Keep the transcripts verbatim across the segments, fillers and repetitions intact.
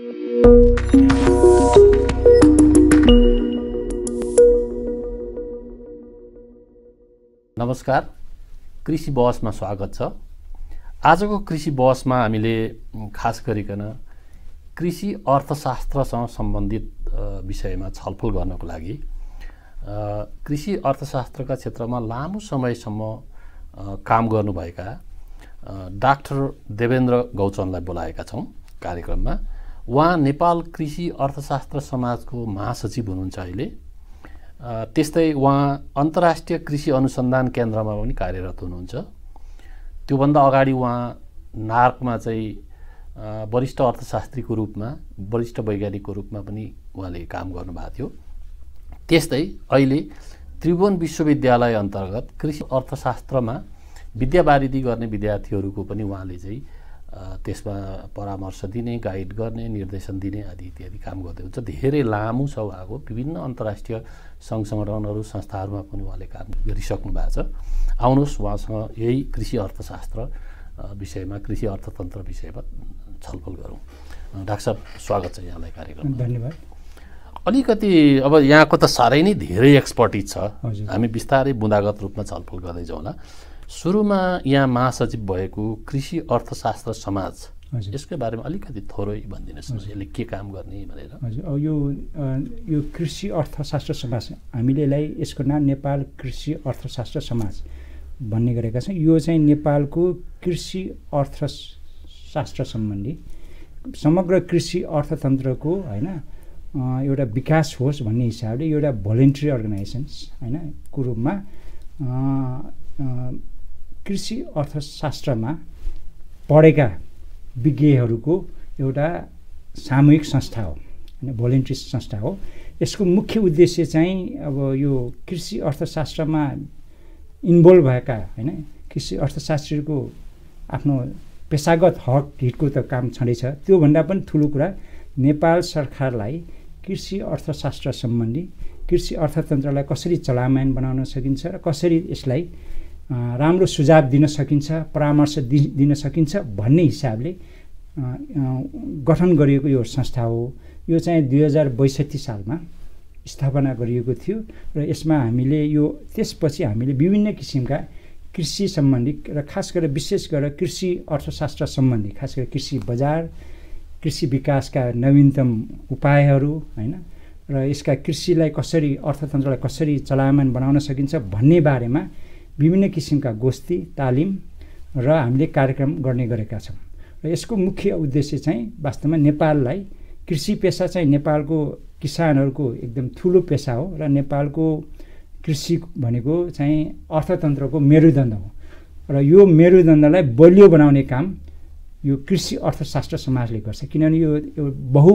नमस्कार, कृषि बहसमा स्वागत छ। आजको कृषि बहसमा हामीले खास गरिकन कृषि अर्थशास्त्रसँग सम्बन्धित विषयमा छलफल गर्नको लागि कृषि अर्थशास्त्रका क्षेत्रमा लामो समयसम्म काम गर्नुभएका डाक्टर देवेन्द्र गौचनलाई बोलाएका छौँ कार्यक्रममा। उहाँ नेपाल कृषि अर्थशास्त्र समाजको महासचिव हुनुहुन्छ अहिले। त्यस्तै उहाँ अन्तर्राष्ट्रिय कृषि अनुसन्धान केन्द्रमा पनि कार्यरत हुनुहुन्छ। त्योभन्दा अगाडि उहाँ नार्कमा चाहिँ वरिष्ठ अर्थशास्त्रीको रूपमा, वरिष्ठ वैज्ञानिकको रूपमा पनि उहाँले काम गर्नुभएको थियो। त्यस्तै अहिले त्रिभुवन विश्वविद्यालय अन्तर्गत कृषि अर्थशास्त्रमा विद्यावारिधि गर्ने विद्यार्थीहरूको पनि उहाँले चाहिँ त्यसमा परामर्श दिने, गाइड गर्ने, निर्देशन दिने आदि इत्यादि काम गर्दै हुन्छ। धेरै लामो छ उहाँको, विभिन्न अन्तर्राष्ट्रिय सङ्घ सङ्गठनहरू, संस्थाहरूमा पनि उहाँले काम गरिसक्नु भएको छ। आउनुहोस् उहाँसँग यही कृषि अर्थशास्त्र विषयमा, कृषि अर्थतन्त्र विषयमा छलफल गरौँ। डाक्टर साहब, स्वागत छ यहाँलाई कार्यक्रममा। धन्यवाद। अलिकति अब यहाँको त साह्रै नै धेरै एक्सपर्टिज छ, हामी बिस्तारै बुँदागत रूपमा छलफल गर्दै जाउँला। सुरुमा यहाँ महासचिव भएको कृषि अर्थशास्त्र समाज, यसको बारेमा अलिकति थोरै भनिदिनुहोस् न, यसले के काम गर्ने भनेर। हजुर, अब यो यो कृषि अर्थशास्त्र समाज, हामीले यसलाई यसको नाम नेपाल कृषि अर्थशास्त्र समाज भन्ने गरेका छौँ। यो चाहिँ नेपालको कृषि अर्थशास्त्र सम्बन्धी समग्र कृषि अर्थतन्त्रको होइन एउटा विकास होस् भन्ने हिसाबले एउटा भोलिन्ट्री अर्गनाइजेसन्स होइन को रूपमा कृषि अर्थशास्त्रमा पढेका विज्ञहरूको एउटा सामूहिक संस्था हो, होइन, भोलिन्ट्री संस्था हो। यसको मुख्य उद्देश्य चाहिँ अब यो कृषि अर्थशास्त्रमा इन्भल्भ भएका होइन कृषि अर्थशास्त्रीको आफ्नो पेसागत हक हितको त काम छँदैछ, त्योभन्दा पनि ठुलो कुरा नेपाल सरकारलाई कृषि अर्थशास्त्र सम्बन्धी कृषि अर्थतन्त्रलाई कसरी चलायमान बनाउन सकिन्छ र कसरी यसलाई राम्रो सुझाव दिन सकिन्छ, परामर्श दि दिन सकिन्छ भन्ने हिसाबले गठन गरिएको यो संस्था हो। यो चाहिँ दुई हजार बैसठी सालमा स्थापना गरिएको थियो र यसमा हामीले यो त्यसपछि हामीले विभिन्न किसिमका कृषि सम्बन्धी र खास गरेर विशेष गरेर कृषि अर्थशास्त्र सम्बन्धी, खास गरेर कृषि बजार, कृषि विकासका नवीनतम उपायहरू होइन र यसका कृषिलाई कसरी, अर्थतन्त्रलाई कसरी चलायमान बनाउन सकिन्छ भन्ने बारेमा विभिन्न किसिमका गोष्ठी, तालिम र हामीले कार्यक्रम गर्ने गरेका छौँ। र यसको मुख्य उद्देश्य चाहिँ वास्तवमा नेपाललाई, कृषि पेसा चाहिँ नेपालको किसानहरूको एकदम ठुलो पेसा हो र नेपालको कृषि भनेको चाहिँ अर्थतन्त्रको मेरुदण्ड हो र यो मेरुदण्डलाई बलियो बनाउने काम यो कृषि अर्थशास्त्र समाजले गर्छ। किनभने यो यो बहु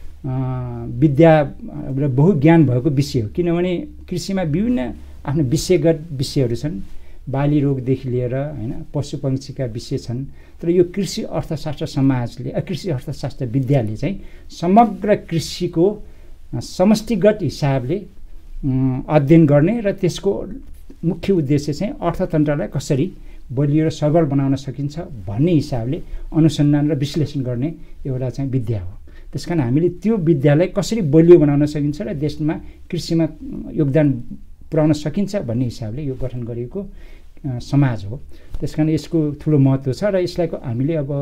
विद्या र बहुज्ञान भएको विषय हो। किनभने कृषिमा विभिन्न आफ्नो विषयगत विषयहरू छन्, बाली रोगदेखि लिएर होइन पशुपक्षीका विषय छन्। तर यो कृषि अर्थशास्त्र समाजले, कृषि अर्थशास्त्र विद्याले चाहिँ समग्र कृषिको समष्टिगत हिसाबले अध्ययन गर्ने र त्यसको मुख्य उद्देश्य चाहिँ अर्थतन्त्रलाई कसरी बलियो र सबल बनाउन सकिन्छ भन्ने हिसाबले अनुसन्धान र विश्लेषण गर्ने एउटा चाहिँ विद्या हो। त्यस कारण हामीले त्यो विद्यालाई कसरी बलियो बनाउन सकिन्छ र देशमा कृषिमा योगदान पुर्याउन सकिन्छ भन्ने हिसाबले यो गठन गरिएको समाज हो। त्यस कारण यसको ठुलो महत्त्व छ र यसलाई हामीले अब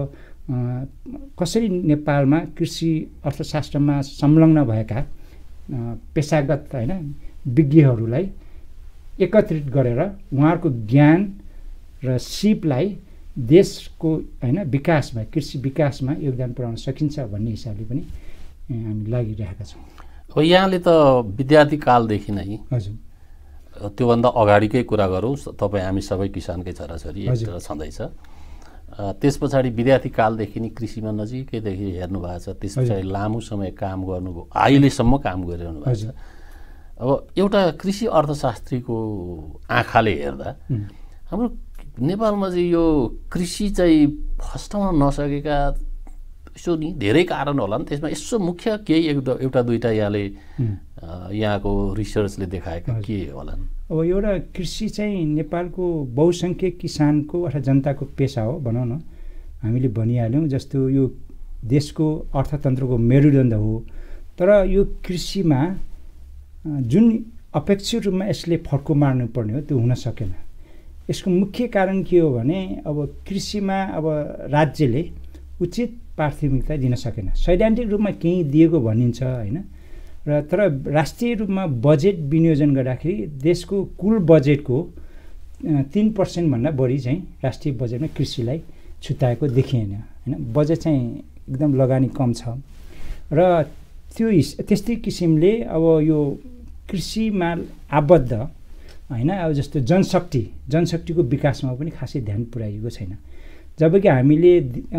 कसरी नेपालमा कृषि अर्थशास्त्रमा संलग्न भएका पेसागत होइन विज्ञहरूलाई एकत्रित गरेर उहाँहरूको ज्ञान र सिपलाई देशको होइन विकासमा, कृषि विकासमा योगदान पुर्याउन सकिन्छ भन्ने हिसाबले पनि हामी लागिरहेका छौँ। हो, यहाँले त विद्यार्थी कालदेखि नै, हजुर, त्योभन्दा अगाडिकै कुरा गरौँ, तपाईँ हामी सबै किसानकै छोराछोरी एक छँदैछ। त्यस पछाडि विद्यार्थी कालदेखि नै कृषिमा नजिकैदेखि हेर्नु भएको छ, त्यस पछाडि लामो समय काम गर्नुभयो, अहिलेसम्म काम गरिरहनु भएको छ। अब एउटा कृषि अर्थशास्त्रीको आँखाले हेर्दा हाम्रो नेपालमा चाहिँ यो कृषि चाहिँ फस्टाउन नसकेका यसो नि धेरै कारण होला नि, त्यसमा यसो मुख्य केही एउटा एउटा दुईवटा यहाँले यहाँको रिसर्चले देखाएका के होलान्? अब एउटा कृषि चाहिँ नेपालको बहुसङ्ख्यक किसानको अथवा जनताको पेसा हो भनौँ न, हामीले भनिहाल्यौँ। जस्तो यो देशको अर्थतन्त्रको मेरुदण्ड हो, तर यो कृषिमा जुन अपेक्षित रूपमा यसले फड्को मार्नुपर्ने हो त्यो हुन सकेन। यसको मुख्य कारण के हो भने अब कृषिमा अब राज्यले उचित प्राथमिकता दिन सकेन। सैद्धान्तिक रूपमा केही दिएको भनिन्छ होइन, र तर राष्ट्रिय रूपमा बजेट विनियोजन गर्दाखेरि देशको कुल बजेटको तीन पर्सेन्टभन्दा बढी चाहिँ राष्ट्रिय बजेटमा कृषिलाई छुट्याएको देखिएन होइन। बजेट चाहिँ एकदम लगानी कम छ र त्यो त्यस्तै किसिमले अब यो कृषिमा आबद्ध होइन, अब जस्तो जनशक्ति जनशक्तिको विकासमा पनि खासै ध्यान पुर्याइएको छैन। जबकि हामीले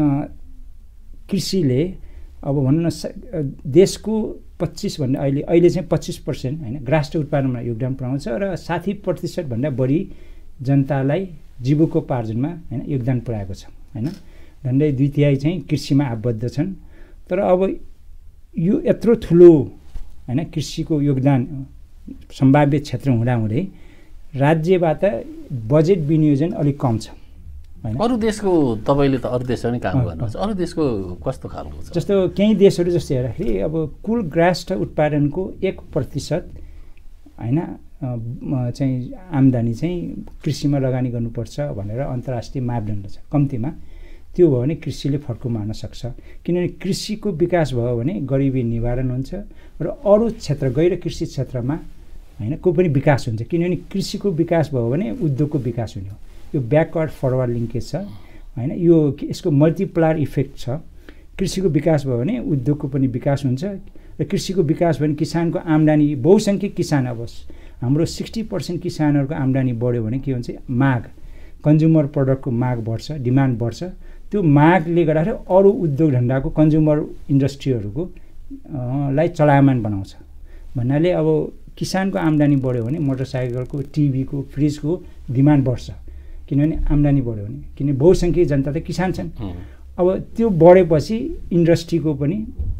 कृषिले अब भनौँ न देशको पच्चिसभन्दा अहिले अहिले चाहिँ पच्चिस पर्सेन्ट होइन ग्रास उत्पादनमा योगदान पुर्याउँछ र साठी प्रतिशतभन्दा बढी जनतालाई जीविकोपार्जनमा होइन योगदान पुर्याएको छ होइन। झन्डै दुई तिहाई चाहिँ कृषिमा आबद्ध छन्। तर अब यो यत्रो ठुलो होइन कृषिको योगदान सम्भाव्य क्षेत्र हुँदाहुँदै राज्यबाट बजेट विनियोजन अलिक कम छ होइन। अरू देशको तपाईँले त अरू देशमा नि काम गर्नुहुन्छ, अरू देशको कस्तो खालको छ? जस्तो केही देशहरू जस्तो हेर्दाखेरि अब कुल ग्रास उत्पादनको एक प्रतिशत होइन चाहिँ आम्दानी चाहिँ कृषिमा लगानी गर्नुपर्छ भनेर अन्तर्राष्ट्रिय मापदण्ड छ। कम्तीमा त्यो भयो भने कृषिले फड्को मार्न सक्छ, किनभने कृषिको विकास भयो भने गरिबी निवारण हुन्छ र अरू क्षेत्र गैर कृषि क्षेत्रमा होइन को पनि विकास हुन्छ। किनभने कृषिको विकास भयो भने उद्योगको विकास हुने हो। यो ब्याकवर्ड फरवर्ड लिङ्केज छ होइन। यो यसको मल्टिप्लायर इफेक्ट छ। कृषिको विकास भयो भने उद्योगको पनि विकास हुन्छ र कृषिको विकास भयो भने किसानको आम्दानी बहुसङ्ख्यक किसान अब हाम्रो सिक्सटी पर्सेन्ट किसानहरूको आम्दानी बढ्यो भने के हुन्छ माग कन्ज्युमर प्रडक्टको माग बढ्छ, डिमान्ड बढ्छ। त्यो मागले गर्दाखेरि अरू उद्योग धन्दाको कन्ज्युमर इन्डस्ट्रीहरूको लाई चलायमान बनाउँछ। भन्नाले अब किसानको आम्दानी बढ्यो भने मोटरसाइकलको टिभीको फ्रिजको डिमान्ड बढ्छ, किनभने आम्दानी बढ्यो भने, किनभने बहुसङ्ख्यक जनता त किसान छन्। अब त्यो बढेपछि इन्डस्ट्रीको पनि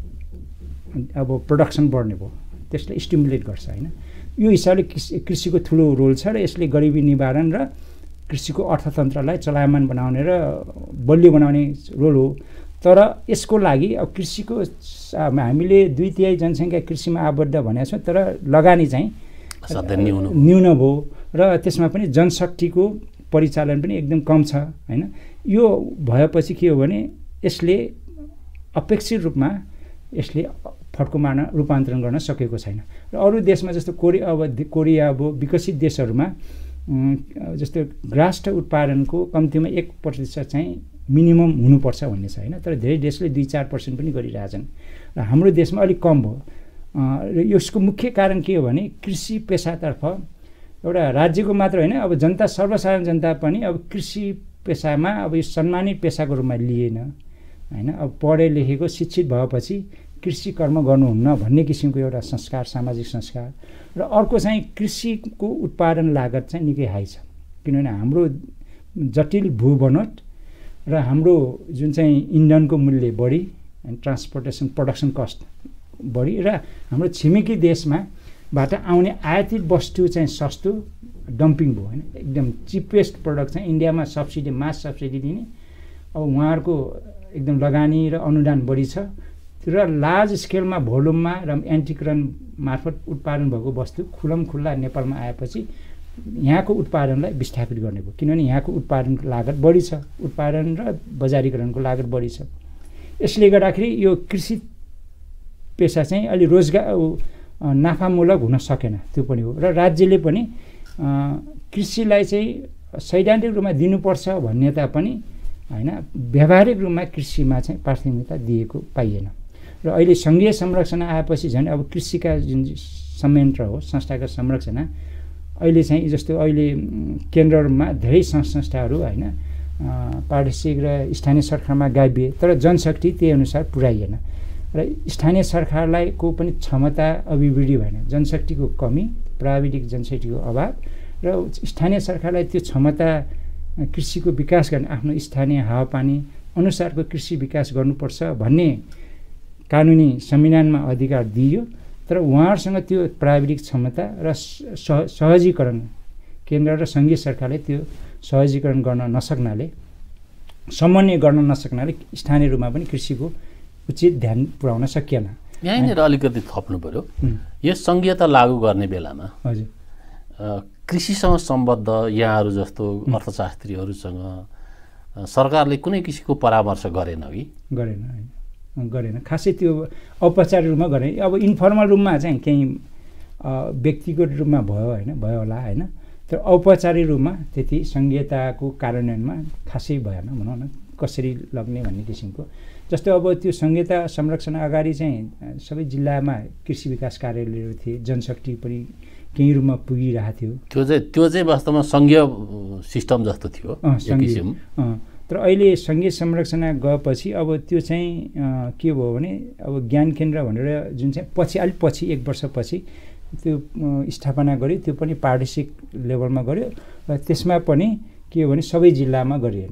अब प्रोडक्सन बढ्ने भयो, त्यसले स्टिमुलेट गर्छ होइन। यो हिसाबले कृषिको ठुलो रोल छ र यसले गरिबी निवारण र कृषिको अर्थतन्त्रलाई चलायमान बनाउने र बलियो बनाउने रोल हो। तर यसको लागि अब कृषिको हामीले दुई तिहाई जनसङ्ख्या कृषिमा आबद्ध भनेको छौँ, तर लगानी चाहिँ न्यून भयो र त्यसमा पनि जनशक्तिको परिचालन पनि एकदम कम छ होइन। यो भएपछि के हो भने यसले अपेक्षित रूपमा यसले फड्को मार्न रूपान्तरण गर्न सकेको छैन। र अरू देशमा जस्तो कोरिया अब कोरिया अब विकसित देशहरूमा जस्तो ग्रास उत्पादनको कम्तीमा एक प्रतिशत चाहिँ मिनिमम हुनुपर्छ भन्ने छ होइन। तर धेरै देशले दुई चार पर्सेन्ट पनि गरिरहेछन् र हाम्रो देशमा अलिक कम भयो। र यसको मुख्य कारण के हो भने कृषि पेसातर्फ एउटा राज्यको मात्र होइन, अब जनता सर्वसाधारण जनता पनि अब कृषि पेसामा अब यो सम्मानित पेसाको रूपमा लिएन होइन। अब पढे लेखेको शिक्षित भएपछि कृषि कर्म गर्नुहुन्न भन्ने किसिमको एउटा संस्कार, सामाजिक संस्कार। र अर्को चाहिँ कृषिको उत्पादन लागत चाहिँ निकै हाई छ, किनभने हाम्रो जटिल भूबनोट र हाम्रो जुन चाहिँ इन्धनको मूल्य बढी एन्ड ट्रान्सपोर्टेसन प्रोडक्सन कस्ट बढी र हाम्रो छिमेकी देशमा बाट आउने आयातित वस्तु चाहिँ सस्तो डम्पिङ भयो होइन। एकदम चिपेस्ट प्रडक्ट चाहिँ इन्डियामा सब्सिडी मास सब्सिडी दिने, अब उहाँहरूको एकदम लगानी र अनुदान बढी छ र लार्ज स्केलमा भोल्युममा र एन्टिकरण मार्फत उत्पादन भएको वस्तु खुलम खुल्ला नेपालमा आएपछि यहाँको उत्पादनलाई विस्थापित गर्ने भयो, किनभने यहाँको उत्पादनको लागत बढी छ, उत्पादन र बजारीकरणको लागत बढी छ। यसले गर्दाखेरि यो कृषि पेसा चाहिँ अलि रोजगार नाफामूलक हुन सकेन, त्यो पनि हो। र राज्यले पनि कृषिलाई चाहिँ सैद्धान्तिक रूपमा दिनुपर्छ भन्ने तापनि होइन व्यावहारिक रूपमा कृषिमा चाहिँ प्राथमिकता दिएको पाइएन। र अहिले सङ्घीय संरचना आएपछि झन् अब कृषिका जुन संयन्त्र हो संस्थाका संरचना अहिले चाहिँ जस्तो अहिले केन्द्रमा धेरै संस्थाहरू होइन प्रादेशिक र स्थानीय सरकारमा गाभिए, तर जनशक्ति त्यही अनुसार पुर्याइएन र स्थानीय सरकारलाई को पनि क्षमता अभिवृद्धि भएन। जनशक्तिको कमी, प्राविधिक जनशक्तिको अभाव र स्थानीय सरकारलाई त्यो क्षमता कृषिको विकास गर्ने आफ्नो स्थानीय हावापानी अनुसारको कृषि विकास गर्नुपर्छ भन्ने कानुनी संविधानमा अधिकार दिइयो, तर उहाँहरूसँग त्यो प्राविधिक क्षमता र सहजीकरण केन्द्र र सङ्घीय सरकारले त्यो सहजीकरण गर्न नसक्नाले, समन्वय गर्न नसक्नाले स्थानीय रूपमा पनि कृषिको उचित ध्यान पुर्याउन सकिएन। यहीँनिर अलिकति थप्नु पर्यो, यो सङ्घीयता लागू गर्ने बेलामा हजुर कृषिसँग सम्बद्ध यहाँहरू जस्तो अर्थशास्त्रीहरूसँग सरकारले कुनै किसिमको परामर्श गरेन कि? गरेन होइन गरेन, खासै त्यो औपचारिक रूपमा गरेन। अब इन्फर्मल रूपमा चाहिँ केही व्यक्तिगत रूपमा भयो होइन, भयो होला होइन, तर औपचारिक रूपमा त्यति सङ्घीयताको कार्यान्वयनमा खासै भएन भनौँ न, कसरी लग्ने भन्ने किसिमको। जस्तो अब त्यो सङ्घीयता संरक्षण अगाडि चाहिँ सबै जिल्लामा कृषि विकास कार्यालयहरू थिए, जनशक्ति पनि केही रूपमा पुगिरहेको थियो। त्यो चाहिँ त्यो चाहिँ वास्तवमा सङ्घीय सिस्टम जस्तो थियो सङ्घीय। तर अहिले सङ्घीय संरक्षण गएपछि अब त्यो चाहिँ के भयो भने अब ज्ञान केन्द्र भनेर जुन चाहिँ पछि अलिक पछि एक वर्षपछि त्यो स्थापना गर्यो, त्यो पनि प्रादेशिक लेभलमा गर्यो र त्यसमा पनि के हो भने सबै जिल्लामा गरिएन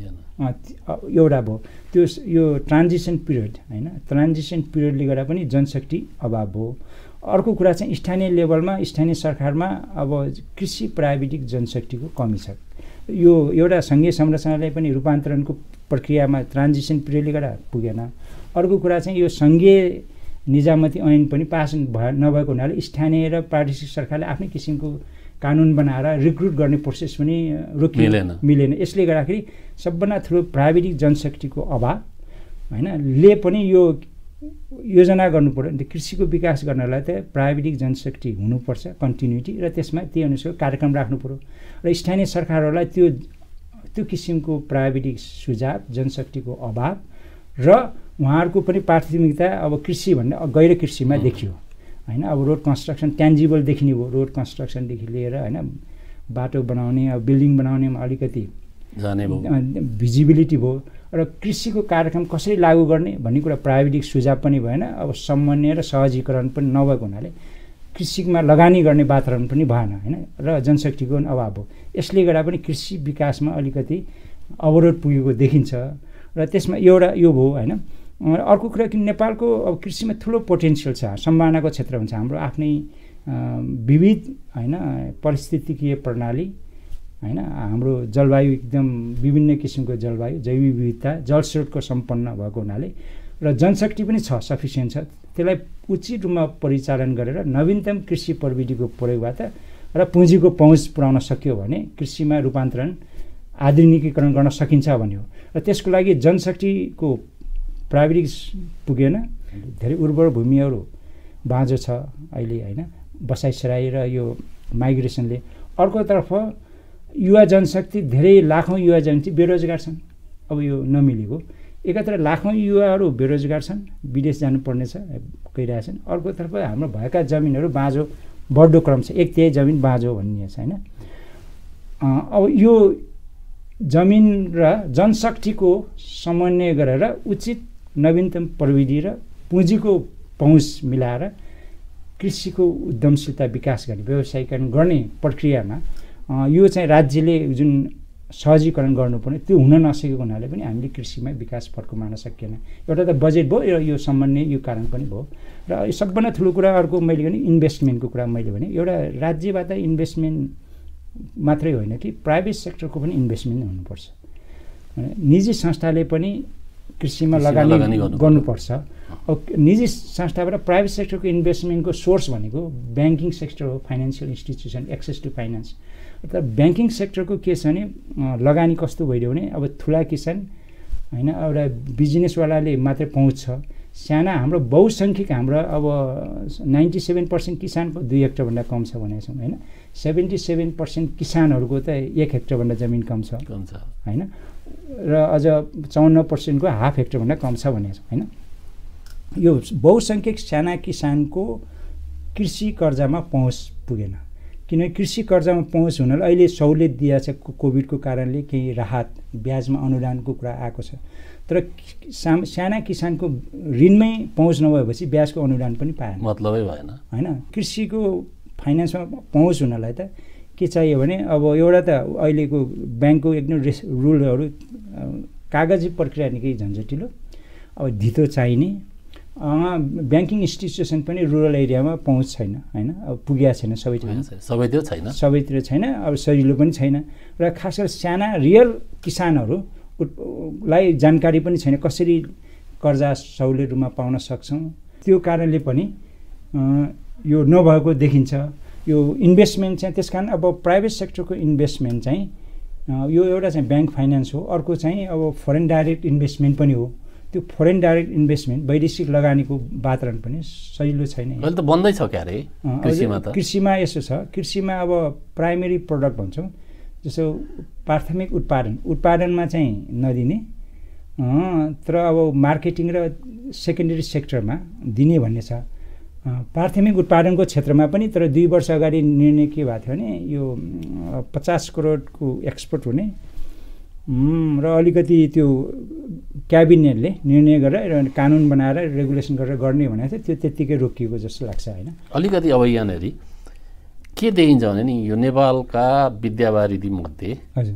एउटा भयो। त्यो यो ट्रान्जिसन पिरियड होइन, ट्रान्जिसन पिरियडले गर्दा पनि जनशक्ति अभाव भयो। अर्को कुरा चाहिँ स्थानीय लेभलमा स्थानीय सरकारमा अब कृषि प्राविधिक जनशक्तिको कमी छ। यो एउटा सङ्घीय संरचनालाई पनि रूपान्तरणको प्रक्रियामा ट्रान्जिसन पिरियडले गर्दा पुगेन। अर्को कुरा चाहिँ यो सङ्घीय निजामती ऐन पनि पास भए नभएको हुनाले स्थानीय र प्रादेशिक सरकारले आफ्नै किसिमको कानुन बनाएर रिक्रुट गर्ने प्रोसेस पनि रोकिएन, मिलेन। यसले गर्दाखेरि सबभन्दा ठुलो प्राविधिक जनशक्तिको अभाव होइन ले पनि यो योजना गर्नु पर्यो। अन्त कृषिको विकास गर्नलाई त प्राविधिक जनशक्ति हुनुपर्छ, कन्टिन्युटी, र त्यसमा त्यही अनुसार कार्यक्रम राख्नु पर्यो र स्थानीय सरकारहरूलाई त्यो त्यो किसिमको प्राविधिक सुझाव, जनशक्तिको अभाव र उहाँहरूको पनि प्राथमिकता अब कृषि भन्दा गैर कृषिमा देखियो होइन। अब रोड कन्स्ट्रक्सन ट्यान्जिबल देखिने भयो, रोड कन्स्ट्रक्सनदेखि लिएर होइन बाटो बनाउने, अब बिल्डिङ बनाउनेमा अलिकति जाने भयो, भिजिबिलिटी भयो। र कृषिको कार्यक्रम कसरी लागू गर्ने भन्ने कुरा प्राविधिक सुझाव पनि भएन। अब समन्वय र सहजीकरण पनि नभएको हुनाले कृषिमा लगानी गर्ने वातावरण पनि भएन होइन, र जनशक्तिको पनि अभाव हो। यसले गर्दा पनि कृषि विकासमा अलिकति अवरोध पुगेको देखिन्छ र त्यसमा एउटा यो भयो होइन। अर्को कुरा कि नेपालको अब कृषिमा ठुलो पोटेन्सियल छ, सम्भावनाको क्षेत्र हुन्छ। हाम्रो आफ्नै विविध होइन पारिस्थितिकीय प्रणाली होइन, हाम्रो जलवायु एकदम विभिन्न किसिमको जलवायु, जैविक विविधता, जलस्रोतको सम्पन्न भएको हुनाले र जनशक्ति पनि छ, सफिसियन्ट छ। त्यसलाई उचित रूपमा परिचालन गरेर नवीनतम कृषि प्रविधिको प्रयोगबाट र पुँजीको पहुँच पुर्याउन सक्यो भने कृषिमा रूपान्तरण आधुनिकीकरण गर्न सकिन्छ भन्ने हो। र त्यसको लागि जनशक्तिको प्राविधिक पुगेन, धेरै उर्वर भूमिहरू बाँझो छ अहिले होइन, बसाइसराई र यो माइग्रेसनले। अर्कोतर्फ युवा जनशक्ति, धेरै लाखौँ युवा जनशक्ति बेरोजगार छन्। अब यो नमिलेको एकातिर लाखौँ युवाहरू बेरोजगार छन्, विदेश जानुपर्ने छ गइरहेछन्। अर्कोतर्फ हाम्रो भएका जमिनहरू बाँझो बढ्दो क्रम छ, एक तिहाई जमिन बाँझो भन्ने छ होइन। अब यो जमिन र जनशक्तिको समन्वय गरेर उचित नवीनतम प्रविधि र पुँजीको पहुँच मिलाएर कृषिको उद्यमशीलता विकास गर्ने, व्यवसायीकरण गर्ने प्रक्रियामा यो चाहिँ राज्यले जुन सहजीकरण गर्नुपर्ने त्यो हुन नसकेको हुनाले पनि हामीले कृषिमा विकास फर्कमाउन सकिएन। एउटा त बजेट भयो र यो समन्वय यो कारण पनि भयो। र सबभन्दा ठुलो कुरा अर्को मैले भने इन्भेस्टमेन्टको कुरा मैले भने एउटा राज्यबाट इन्भेस्टमेन्ट मात्रै होइन कि प्राइभेट सेक्टरको पनि इन्भेस्टमेन्ट हुनुपर्छ। निजी संस्थाले पनि कृषिमा लगानी गर्नुपर्छ। अब निजी संस्थाबाट प्राइभेट सेक्टरको इन्भेस्टमेन्टको सोर्स भनेको ब्याङ्किङ सेक्टर हो, financial institution, access to finance. तर ब्याङ्किङ सेक्टरको के छ भने लगानी कस्तो भइदियो भने अब ठुला किसान होइन, एउटा बिजनेसवालाले मात्रै पहुँच छ। साना हाम्रो बहुसङ्ख्यक हाम्रो अब नाइन्टी सेभेन पर्सेन्ट किसानको दुई हेक्टरभन्दा कम छ भनेको छौँ होइन। सेभेन्टी सेभेन पर्सेन्ट किसानहरूको त एक हेक्टरभन्दा जमिन कम छ होइन, र अझ चौन्न पर्सेन्टको हाफ हेक्टरभन्दा कम छ भनेको छौँ होइन। यो बहुसङ्ख्यक साना किसानको कृषि कर्जामा पहुँच पुगेन, किनभने कृषि कर्जामा पहुँच हुनलाई अहिले सहुलियत दिएको छ कोभिडको कारणले, केही राहत ब्याजमा अनुदानको कुरा आएको छ। तर साम साना किसानको ऋणमै पहुँच नभएपछि ब्याजको अनुदान पनि पाएन, मतलबै भएन होइन। कृषिको फाइनेन्समा पहुँच हुनलाई त के चाहियो भने अब एउटा त अहिलेको ब्याङ्कको एकदम रेस रुलहरू कागजी प्रक्रिया निकै झन्झटिलो, अब धितो चाहिने। ब्याङ्किङ इन्स्टिट्युसन पनि रुरल एरियामा पहुँच छैन होइन, अब पुगेको छैन सबैतिर, सबैतिर छैन सबैतिर छैन अब सजिलो पनि छैन। र खास गरी साना रियल किसानहरूलाई जानकारी पनि छैन, कसरी कर्जा सहुलियत रूपमा पाउन सक्छौँ। त्यो कारणले पनि यो नभएको देखिन्छ। यो इन्भेस्टमेन्ट चाहिँ त्यस कारण अब प्राइभेट सेक्टरको इन्भेस्टमेन्ट चाहिँ यो एउटा चाहिँ ब्याङ्क फाइनेन्स हो, अर्को चाहिँ अब फरेन डाइरेक्ट इन्भेस्टमेन्ट पनि हो। त्यो फरेन डाइरेक्ट इन्भेस्टमेन्ट वैदेशिक लगानीको वातावरण पनि सजिलो छैन। अहिले त बन्दै छ क्यारे कृषिमा त। कृषिमा यसो छ, कृषिमा अब प्राइमेरी प्रडक्ट भन्छौँ, जस्तो प्राथमिक उत्पादन उत्पादनमा चाहिँ नदिने, तर अब मार्केटिङ र सेकेन्डरी सेक्टरमा दिने भन्ने छ। प्राथमिक उत्पादनको क्षेत्रमा पनि तर दुई वर्ष अगाडि निर्णय के भएको थियो भने यो पचास करोडको एक्सपोर्ट हुने र अलिकति त्यो क्याबिनेटले निर्णय गरेर कानुन बनाएर रेगुलेसन गरेर गर्ने भनेको थियो, त्यो त्यत्तिकै रोकिएको जस्तो लाग्छ होइन। अलिकति अब यहाँनिर के देखिन्छ भने नि यो नेपालका विद्यावारिधी मध्ये हजुर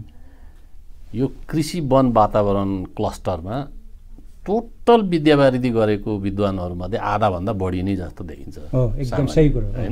यो कृषि वन वातावरण क्लस्टरमा टोटल विद्यावारिधी गरेको विद्वानहरूमध्ये आधाभन्दा बढी नै जस्तो देखिन्छ। हो, एकदम सही कुरो होइन।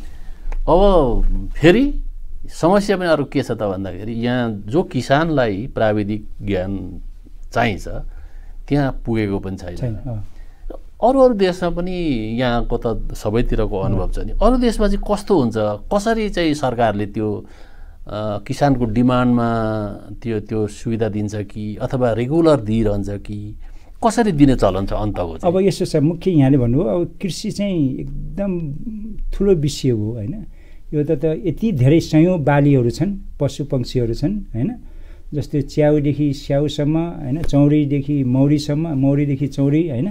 अब फेरि समस्या पनि अरू के छ त भन्दाखेरि यहाँ जो किसानलाई प्राविधिक ज्ञान चाहिन्छ त्यहाँ पुगेको पनि छैन। अरू अरू देशमा पनि यहाँको त सबैतिरको अनुभव छ नि, अरू देशमा चाहिँ कस्तो हुन्छ, कसरी चाहिँ सरकारले त्यो किसानको डिमान्डमा त्यो त्यो सुविधा दिन्छ कि अथवा रेगुलर दिइरहन्छ कि कसरी दिने चलन छ अन्तको? अब यसो छ, मुख्य यहाँले भन्नुभयो अब कृषि चाहिँ एकदम ठुलो विषय हो होइन। यो त त यति धेरै सयौँ बालीहरू छन्, पशु पक्षीहरू छन् होइन, जस्तै च्याउदेखि स्याउसम्म होइन, चौरीदेखि मौरीसम्म, मौरीदेखि चौरी होइन,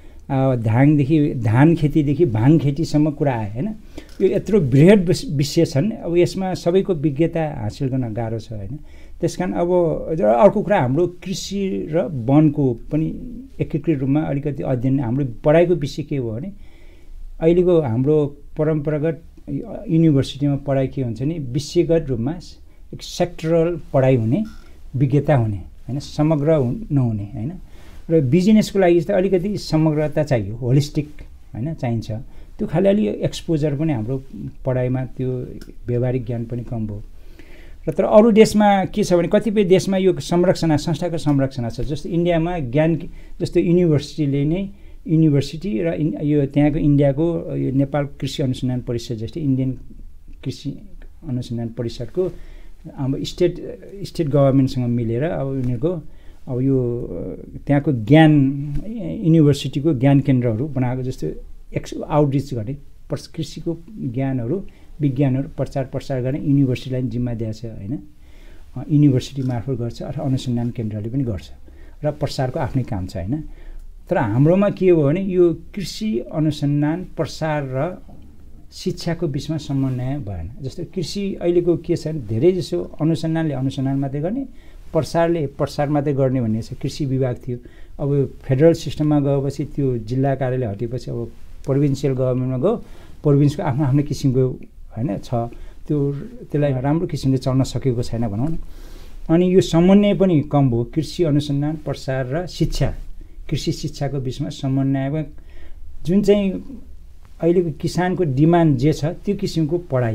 धानदेखि धान खेतीदेखि भाङ खेतीसम्म कुरा आयो होइन। यो यत्रो बृहत विषय छन्, अब यसमा सबैको विज्ञता हासिल गर्न गाह्रो छ होइन। त्यस कारण अब अर्को कुरा हाम्रो कृषि र वनको पनि एकीकृत रूपमा अलिकति अध्ययन, हाम्रो पढाइको विषय के हो भने अहिलेको हाम्रो परम्परागत युनिभर्सिटीमा पढाइ के हुन्छ नि विषयगत रूपमा एक सेक्टरल पढाइ हुने, विज्ञता हुने होइन, समग्र नहुने होइन। र बिजनेसको लागि चाहिँ अलिकति समग्रता चाहियो, होलिस्टिक होइन चाहिन्छ। त्यो खालि अलि एक्सपोजर पनि हाम्रो पढाइमा त्यो व्यवहारिक ज्ञान पनि कम भयो। र तर अरू देशमा के छ भने कतिपय देशमा यो संरक्षण संस्थाको संरक्षण छ, जस्तो इन्डियामा ज्ञान जस्तो युनिभर्सिटीले नै युनिभर्सिटी र यो त्यहाँको इन्डियाको यो नेपाल कृषि अनुसन्धान परिषद जस्तै इन्डियन कृषि अनुसन्धान परिषदको अब स्टेट स्टेट गभर्मेन्टसँग मिलेर अब उनीहरूको अब यो त्यहाँको ज्ञान युनिभर्सिटीको ज्ञान केन्द्रहरू बनाएको, जस्तो एक्स आउटरिच गर्ने कृषिको ज्ञानहरू विज्ञानहरू प्रचार प्रसार गर्ने युनिभर्सिटीलाई जिम्मा दिएको छ होइन। युनिभर्सिटी मार्फत गर्छ अथवा अनुसन्धान केन्द्रले पनि गर्छ र प्रसारको आफ्नै काम छ होइन। तर हाम्रोमा के हो भने यो कृषि अनुसन्धान प्रसार र शिक्षाको बिचमा समन्वय भएन। जस्तो कृषि अहिलेको के छ भने धेरै जसो अनुसन्धानले अनुसन्धान मात्रै गर्ने, प्रसारले प्रसार मात्रै गर्ने भन्ने छ। कृषि विभाग थियो, अब फेडरल सिस्टममा गएपछि त्यो जिल्ला कार्यालय हटेपछि अब प्रोभिन्सियल गभर्मेन्टमा गयो, प्रोभिन्सको आफ्नो आफ्नो किसिमको होइन छ, त्यो त्यसलाई राम्रो किसिमले चल्न सकेको छैन भनौँ न। अनि यो समन्वय पनि कम भयो, कृषि अनुसन्धान प्रसार र शिक्षा कृषि शिक्षाको बिचमा समन्वय जुन चाहिँ अहिलेको किसानको डिमान्ड जे छ त्यो किसिमको पढाइ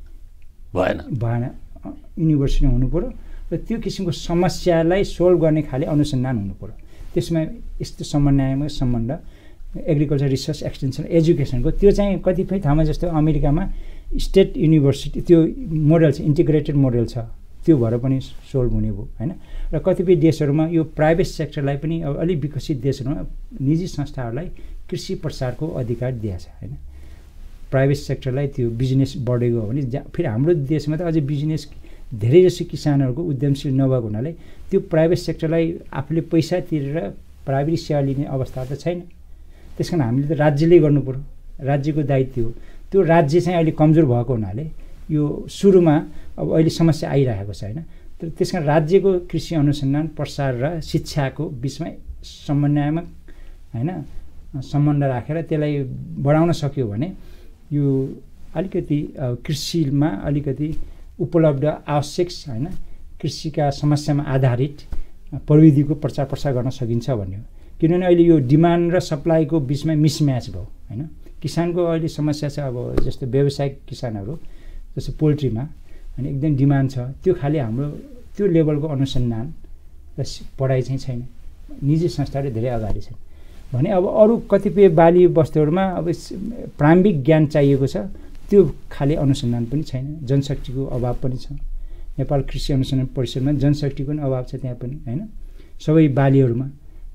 भएन भएन युनिभर्सिटी हुनु पर्यो र त्यो किसिमको समस्यालाई सोल्भ गर्ने खाले अनुसन्धान हुनु पर्यो। त्यसमा यस्तो समन्वयमा सम्बन्ध एग्रिकल्चर रिसर्च एक्सटेन्सन एजुकेसनको त्यो चाहिँ कतिपय ठाउँमा जस्तो अमेरिकामा स्टेट युनिभर्सिटी त्यो मोडल छ, इन्टिग्रेटेड मोडल छ, त्यो भएर पनि सोल्भ हुने भयो होइन। र कतिपय देशहरूमा यो प्राइभेट सेक्टरलाई पनि अब अलिक विकसित देशहरूमा निजी संस्थाहरूलाई कृषि प्रसारको अधिकार दिएको छ होइन। प्राइभेट सेक्टरलाई त्यो बिजनेस बढेको हो भने जहाँ फेरि हाम्रो देशमा त अझै बिजनेस धेरै जसो किसानहरूको उद्यमशील नभएको हुनाले त्यो प्राइभेट सेक्टरलाई आफूले पैसा तिरेर प्राइभेट सेवा लिने अवस्था त छैन। त्यस कारण हामीले त राज्यले गर्नु पर्यो, राज्यको दायित्व हो। त्यो राज्य चाहिँ अहिले कमजोर भएको हुनाले यो सुरुमा अब अहिले समस्या आइरहेको छ होइन। तर त्यस कारण राज्यको कृषि अनुसन्धान प्रसार र शिक्षाको बिचमा समन्वयमा होइन सम्बन्ध राखेर त्यसलाई बढाउन सक्यो भने यो अलिकति कृषिमा अलिकति उपलब्ध आवश्यक होइन कृषिका समस्यामा आधारित प्रविधिको प्रचार प्रसार गर्न सकिन्छ भन्ने हो। किनभने अहिले यो डिमान्ड र सप्लाईको बिचमा मिसम्याच भयो होइन। किसानको अहिले समस्या छ, अब जस्तो व्यावसायिक किसानहरू जस्तो पोल्ट्रीमा अनि एकदम डिमान्ड छ, त्यो खालि हाम्रो त्यो लेभलको अनुसन्धान र पढाइ चाहिँ छैन। निजी संस्थाहरू धेरै अगाडि छन्। भने अब अरू कतिपय बाली वस्तुहरूमा अब प्रारम्भिक ज्ञान चाहिएको छ, त्यो खाले अनुसन्धान पनि छैन, जनशक्तिको अभाव पनि छ। नेपाल कृषि अनुसन्धान परिषदमा जनशक्तिको पनि अभाव छ त्यहाँ पनि हैन। सबै बालीहरूमा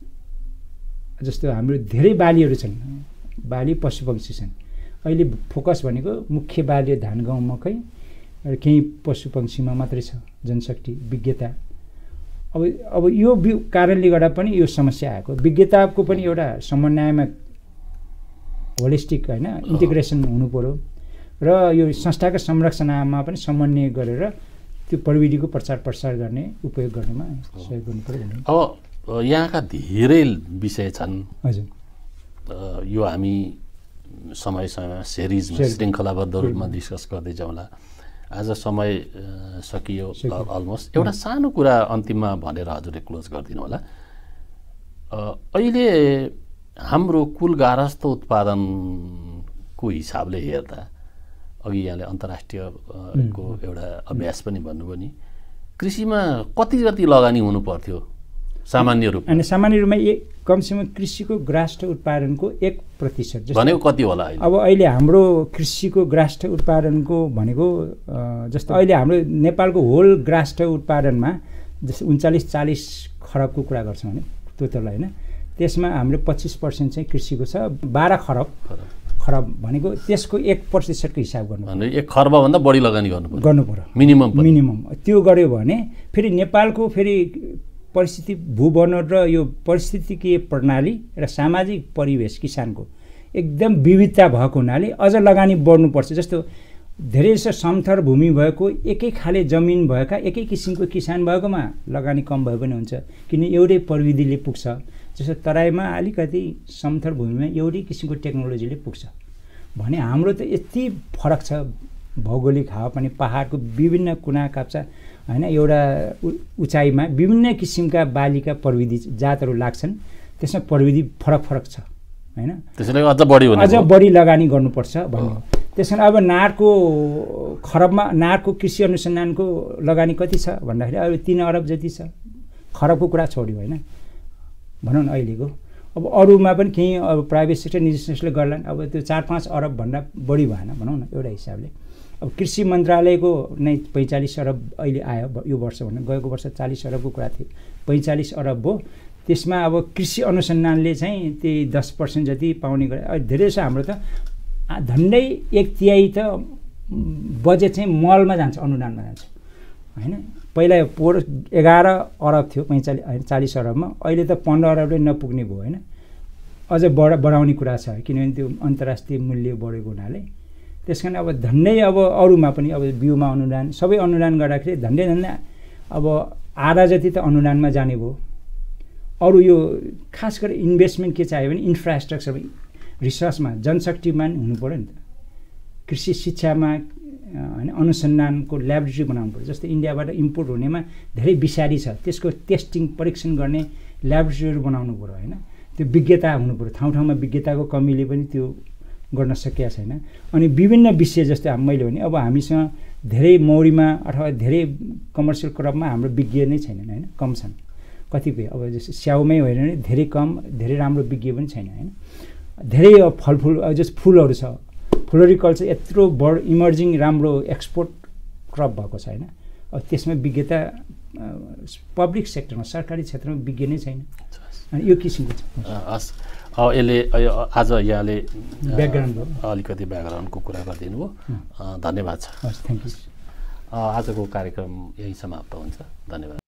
जस्तो हाम्रो धेरै बालीहरू छन्, बाली पशुपक्षी छन्। अहिले फोकस भनेको मुख्य बाली धान गहुँ मकै र केही पशुपक्षीमा मात्रै छ जनशक्ति विज्ञता। अब अब यो कारणले गर्दा पनि यो समस्या आएको। विज्ञताको पनि एउटा समन्वयमा होलिस्टिक हैन इन्टिग्रेसन हुनु पर्यो र यो संस्थाको संरचनामा पनि समन्वय गरेर त्यो प्रविधिको प्रचार प्रसार गर्ने उपयोग गर्नेमा सहयोग गर्नु पर्यो। अब यहाँका धेरै विषय छन्। हजुर, यो हामी समय समय सिरिजमा श्रृङ्खलाबद्ध रूपमा डिस्कस गर्दै जाउँला। आज समय सकियो अलमोस्ट। एउटा सानो कुरा अन्तिममा भनेर हजुरले क्लोज गरिदिनु होला। अहिले हाम्रो कुल गारस्थ उत्पादनको हिसाबले हेर्दा, अघि यहाँले अन्तर्राष्ट्रिय को एउटा अभ्यास पनि भन्नुभयो नि, कृषिमा कति कति लगानी हुनु पर्थ्यो सामान्य रूपमा? अनि सामान्य रूपमा एक कमसेकम कृषिको ग्रास्ट उत्पादनको एक प्रतिशत भनेको कति होला अहिले? अब अहिले हाम्रो कृषिको ग्रास्ट उत्पादनको भनेको जस्तो अहिले हाम्रो नेपालको होल ग्रास्ट उत्पादनमा जस्तो उन्चालिस चालिस खरबको कुरा गर्छौँ भने टोटल होइन, त्यसमा हाम्रो पच्चिस पर्सेन्ट चाहिँ कृषिको छ। बाह्र खरब खरब भनेको त्यसको एक प्रतिशतको हिसाब गर्नु, एक खर्बभन्दा बढी लगानी गर्नु गर्नु पर्यो मिनिमम मिनिमम। त्यो गर्यो भने फेरि नेपालको फेरि परिस्थिति भूबनोट र यो परिस्थितिकीय प्रणाली र सामाजिक परिवेश किसानको एकदम विविधता भएको हुनाले अझ लगानी बढ्नुपर्छ। जस्तो धेरै जसो समथर भूमि भएको एकै खाले जमिन भएका एकै किसिमको किसान भएकोमा लगानी कम भए पनि हुन्छ, किन एउटै प्रविधिले पुग्छ। जस्तो तराईमा अलिकति समथर भूमिमा एउटै किसिमको टेक्नोलोजीले पुग्छ भने हाम्रो त यति फरक छ भौगोलिक हावापानी, पहाडको विभिन्न कुना काप्चा हैन, एउटा उचाइमा विभिन्न किसिमका बालीका प्रविधि जातहरू लाग्छन्, त्यसमा प्रविधि फरक फरक छ हैन। त्यसैले अझ बढी हुने अझ बढी लगानी गर्नुपर्छ भन्ने। त्यसैले अब नारको खरबमा नारको कृषि अनुसन्धानको लगानी कति छ भन्दाखेरि अब तीन अरब जति छ। खरबको कुरा छोड्यो होइन, भनौँ न अहिलेको। अब अरूमा पनि केही अब प्राइभेट सेक्टर निजी सेक्टरले गर्लान्, अब त्यो चार पाँच अरब भन्दा बढी भएन भनौँ न एउटा हिसाबले। अब कृषि मन्त्रालयको नै पैँचालिस अरब अहिले आयो यो वर्ष भन्दा, गएको वर्ष चालिस अरबको कुरा थियो, पैँचालिस अरब हो। त्यसमा अब कृषि अनुसन्धानले चाहिँ त्यही दस पर्सेन्ट जति पाउने गरे। धेरै छ हाम्रो त झन्डै एक तिहाई त बजेट चाहिँ मलमा जान्छ, अनुदानमा जान्छ होइन। पहिला पोहोर एघार अरब थियो पैँचालिस होइन चालिस अरबमा, अहिले त पन्ध्र अरबले नपुग्ने भयो होइन। अझ बढा बढाउने कुरा छ किनभने त्यो अन्तर्राष्ट्रिय मूल्य बढेको हुनाले। त्यस कारण अब झन्डै अब अरूमा पनि अब बिउमा अनुदान सबै अनुदान गर्दाखेरि झन्डै झन्डै अब आधा जति त अनुदानमा जाने भयो। अरू यो खास गरी इन्भेस्टमेन्ट के चाहियो भने इन्फ्रास्ट्रक्चर रिसर्चमा जनशक्तिमा पनि हुनु पऱ्यो नि त। कृषि शिक्षामा होइन अनुसन्धानको ल्याबोरेटरी बनाउनु पऱ्यो। जस्तै इन्डियाबाट इम्पोर्ट हुनेमा धेरै विषादी छ, त्यसको टेस्टिङ परीक्षण गर्ने ल्याबोरेटरीहरू बनाउनु पऱ्यो होइन। त्यो विज्ञता हुनु पऱ्यो, ठाउँ ठाउँमा विज्ञताको कमीले पनि त्यो गर्न सकिया छैन। अनि विभिन्न विषय जस्तै मैले भने अब हामीसँग धेरै मौरीमा अथवा धेरै कमर्सियल क्रपमा हाम्रो विज्ञ नै छैनन् होइन, कम छन् कतिपय। अब जस्तो स्याउमै होइन भने धेरै कम, धेरै राम्रो विज्ञ पनि छैन होइन। धेरै फलफुल जस्तो फुलहरू छ, फ्लोरिकल्चर यत्रो बड इमर्जिङ राम्रो एक्सपोर्ट क्रप भएको छ होइन। अब त्यसमा विज्ञता पब्लिक सेक्टरमा सरकारी क्षेत्रमा विज्ञ नै छैन। अनि यो किसिमको छ। हस्, यसले आज यहाँले ब्याकग्राउन्ड अलिकति ब्याकग्राउन्डको कुरा गरिदिनु भयो, धन्यवाद छ। हस्, थ्याङ्क यू। आजको कार्यक्रम यही समाप्त हुन्छ, धन्यवाद।